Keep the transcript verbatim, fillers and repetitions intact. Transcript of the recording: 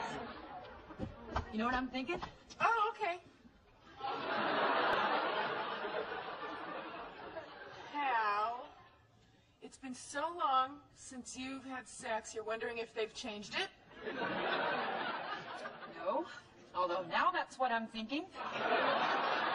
You know what I'm thinking? Oh, okay. Hal, it's been so long since you've had sex, you're wondering if they've changed it? No, although now that's what I'm thinking.